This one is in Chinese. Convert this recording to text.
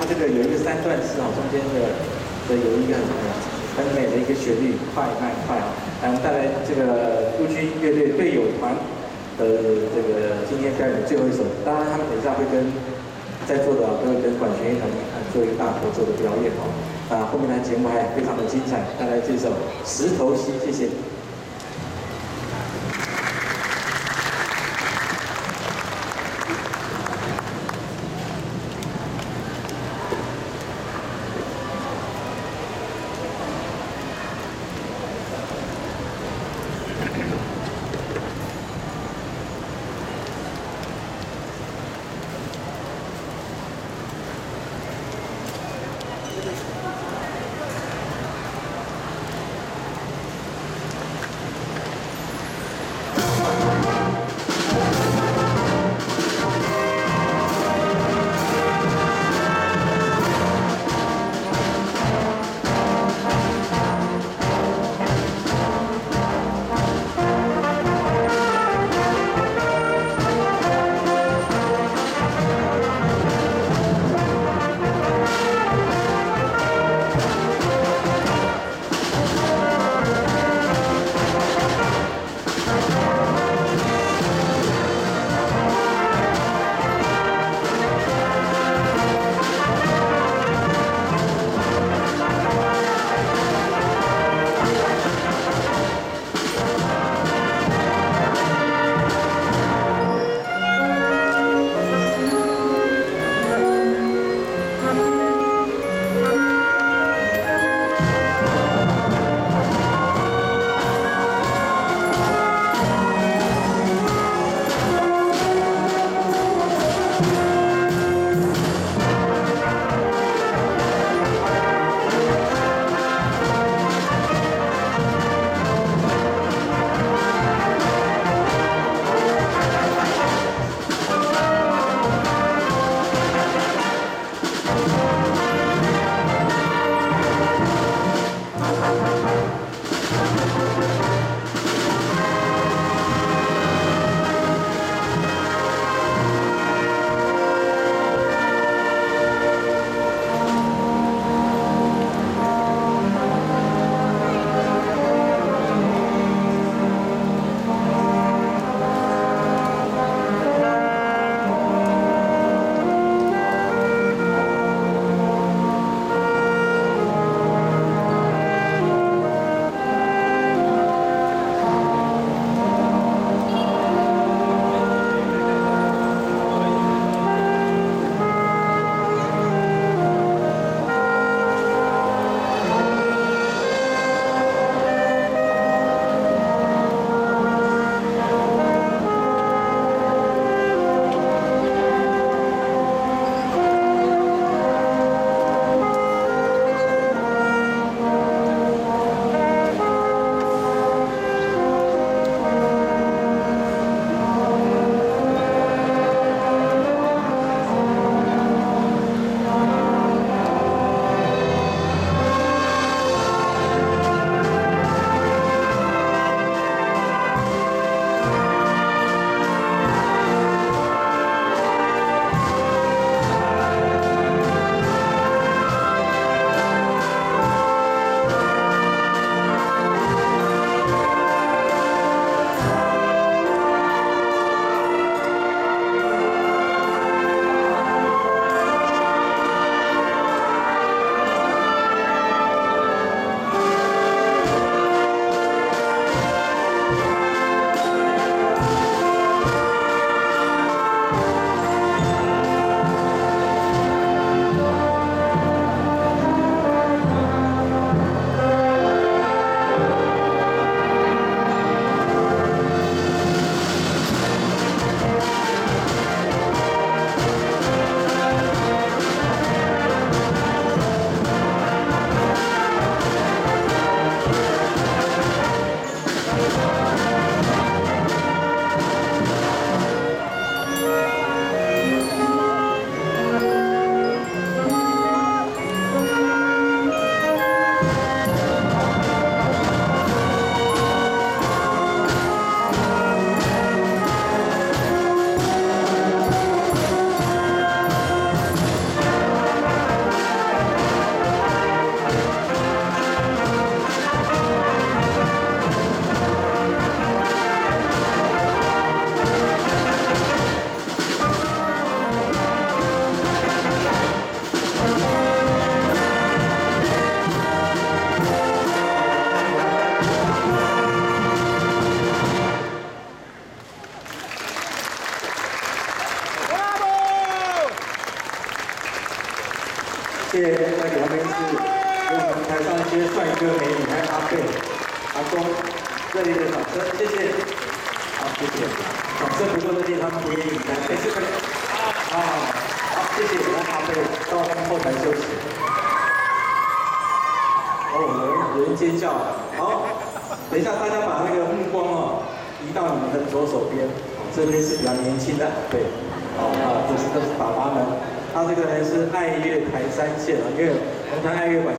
这个有一个三段式中间的有一个很美的一个旋律，快慢快带来这个陆军乐队队友团的这个今天表演的最后一首，当然他们等一下会跟在座的都会跟管弦乐团做一个大合奏的表演后面的节目还非常的精彩，带来这首《石头溪》，谢谢。 谢谢那个旁边是给我们台上一些帅哥美女，还有阿贝、阿公，热烈的掌声，谢谢。好，谢谢。掌声不够热烈，他们不愿意离开。哎，这个好，谢谢。来，阿贝到后台休息。哦，有人尖叫。好，等一下大家把那个目光移到你们的左手边。这边是比较年轻的阿贝。这是爸爸们。他这个人是爱乐台3线因为红磡爱乐馆。